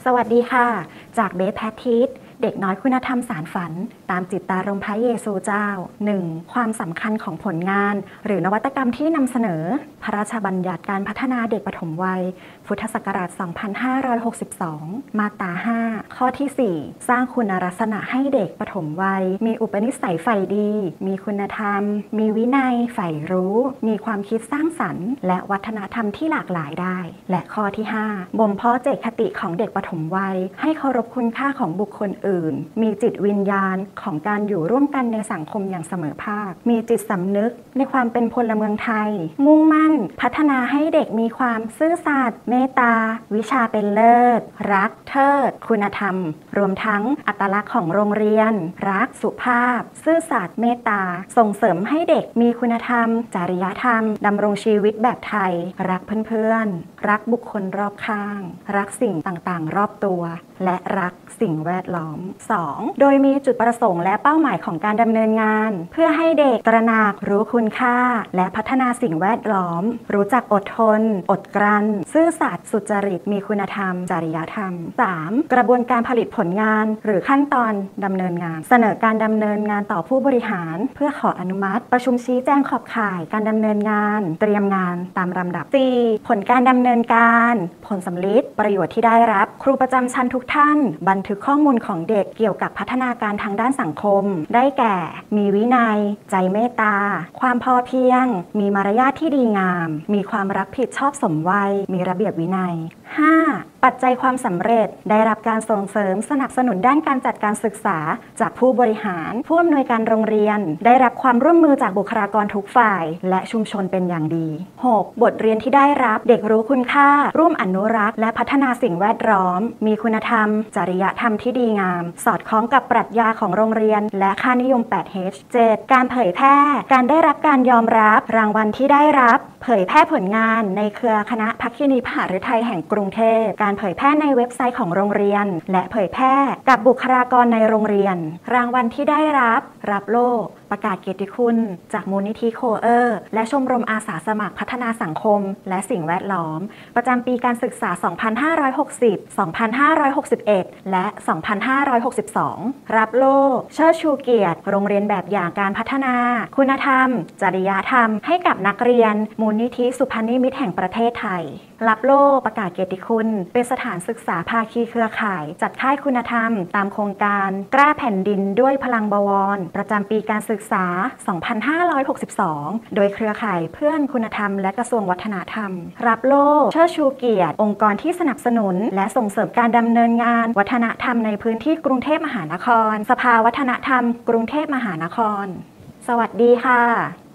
สวัสดีค่ะจากเบสแพทิสเด็กน้อยคุณธรรมสารฝันตามจิตตารมพระเยซูเจ้า 1. ความสำคัญของผลงานหรือนวัตกรรมที่นำเสนอพระราชบัญญัติการพัฒนาเด็กปฐมวัยพุทธศักราช 2562 มาตรา 5 ข้อที่ 4 สร้างคุณลักษณะให้เด็กปฐมวัยมีอุปนิสัยใฝ่ดีมีคุณธรรมมีวินัยใฝ่รู้มีความคิดสร้างสรรค์และวัฒนธรรมที่หลากหลายได้และข้อที่ 5 บ่มเพาะเจตคติของเด็กปฐมวัยให้เคารพคุณค่าของบุคคลอื่นมีจิตวิญญาณของการอยู่ร่วมกันในสังคมอย่างเสมอภาคมีจิตสำนึกในความเป็นพลเมืองไทยมุ่งมั่นพัฒนาให้เด็กมีความซื่อสัตย์เมตตาวิชาเป็นเลิศรักเทิดคุณธรรมรวมทั้งอัตลักษณ์ของโรงเรียนรักสุภาพซื่อสัตย์เมตตาส่งเสริมให้เด็กมีคุณธรรมจริยธรรมดำรงชีวิตแบบไทยรักเพื่อนๆรักบุคคลรอบข้างรักสิ่งต่างๆรอบตัวและรักสิ่งแวดล้อม 2. โดยมีจุดประสงค์และเป้าหมายของการดำเนินงานเพื่อให้เด็กตระหนักรู้คุณค่าและพัฒนาสิ่งแวดล้อมรู้จักอดทนอดกลั้นซื่อสัตย์สุจริตมีคุณธรรมจริยธรรม 3. กระบวนการผลิตผลงานหรือขั้นตอนดำเนินงานเสนอการดำเนินงานต่อผู้บริหารเพื่อขออนุมัติประชุมชี้แจงขอบข่ายการดำเนินงานเตรียมงานตามลำดับ 4. ผลการดำเนินการผลสำลิดประโยชน์ที่ได้รับครูประจำชั้นทุกท่านบันทึกข้อมูลของเด็กเกี่ยวกับพัฒนาการทางด้านสังคมได้แก่มีวินัยใจเมตตาความพอเพียงมีมารยาทที่ดีงามมีความรับผิดชอบสมวัยมีระเบียบวินัย 5. ปัจจัยความสำเร็จได้รับการส่งเสริมสนับสนุนด้านการจัดการศึกษาจากผู้บริหารผู้อำนวยการโรงเรียนได้รับความร่วมมือจากบุคลากรทุกฝ่ายและชุมชนเป็นอย่างดี 6. บทเรียนที่ได้รับเด็กรู้คุณค่าร่วมอนุรักษ์และพัฒนาสิ่งแวดล้อมมีคุณธรรมจริยธรรมที่ดีงามสอดคล้องกับปรัชญาของโรงเรียนและค่านิยม 8H 7. การเผยแพร่การได้รับการยอมรับรางวัลที่ได้รับเผยแพร่ผลงานในเครือคณะภัคินีพหฤทัยแห่งกรุงเทพการเผยแพร่ในเว็บไซต์ของโรงเรียนและเผยแพร่กับบุคลากรในโรงเรียนรางวัลที่ได้รับโล่ประกาศเกียรติคุณจากมูลนิธิโคเออร์และชมรมอาสาสมัครพัฒนาสังคมและสิ่งแวดล้อมประจำปีการศึกษา 2560 2561 และ 2562 รับโล่เชิดชูเกียรติโรงเรียนแบบอย่างการพัฒนาคุณธรรมจริยธรรมให้กับนักเรียนมูลนิธิสุพรรณนิมิตรแห่งประเทศไทยรับโล่ประกาศเกียรติคุณเป็นสถานศึกษาภาคีเครือข่ายจัดค่ายคุณธรรมตามโครงการกล้าแผ่นดินด้วยพลังบวรประจำปีการศึกษา 2562 โดยเครือข่ายเพื่อนคุณธรรมและกระทรวงวัฒนธรรมรับโล่เชิดชูเกียรติองค์กรที่สนับสนุนและส่งเสริมการดำเนินงานวัฒนธรรมในพื้นที่กรุงเทพมหานครสภาวัฒนธรรมกรุงเทพมหานครสวัสดีค่ะ